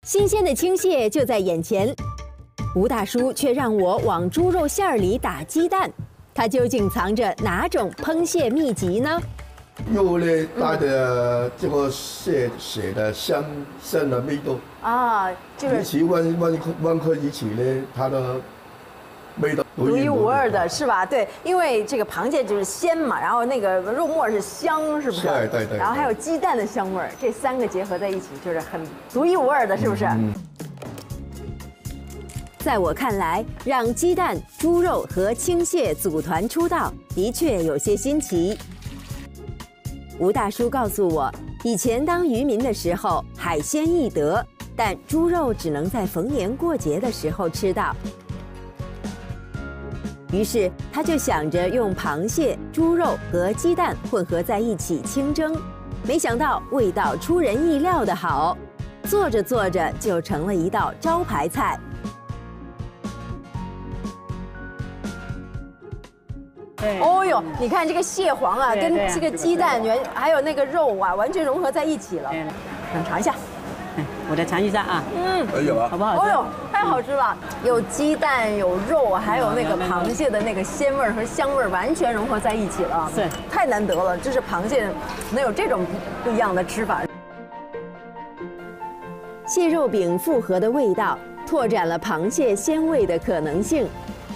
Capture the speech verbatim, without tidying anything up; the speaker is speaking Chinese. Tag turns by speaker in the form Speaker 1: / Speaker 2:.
Speaker 1: 新鲜的青蟹就在眼前，吴大叔却让我往猪肉馅儿里打鸡蛋，他究竟藏着哪种烹蟹秘籍呢？
Speaker 2: 肉呢带着这个蟹血的香香的味道
Speaker 1: 啊，就是
Speaker 2: 比起万万万科一起呢，它的味道
Speaker 1: 独一无二的是吧？对，因为这个螃蟹就是鲜嘛，然后那个肉末是香，是不是？
Speaker 2: 对对对。
Speaker 1: 然后还有鸡蛋的香味儿，这三个结合在一起就是很独一无二的，是不是？嗯。在我看来，让鸡蛋、猪肉和青蟹组团出道，的确有些新奇。吴大叔告诉我，以前当渔民的时候，海鲜易得，但猪肉只能在逢年过节的时候吃到。于是他就想着用螃蟹、猪肉和鸡蛋混合在一起清蒸，没想到味道出人意料的好，做着做着就成了一道招牌菜。哦呦，你看这个蟹黄啊，跟这个鸡蛋原还有那个肉啊，完全融合在一起了。想尝一下。
Speaker 3: 我来尝一下啊，
Speaker 2: 嗯，可以吗？
Speaker 3: 好不好吃？
Speaker 1: 哦呦，太好吃了！有鸡蛋，有肉，还有那个螃蟹的那个鲜味和香味，完全融合在一起了。
Speaker 3: 是，
Speaker 1: 太难得了，这是螃蟹能有这种不一样的吃法。蟹肉饼复合的味道，拓展了螃蟹鲜味的可能性。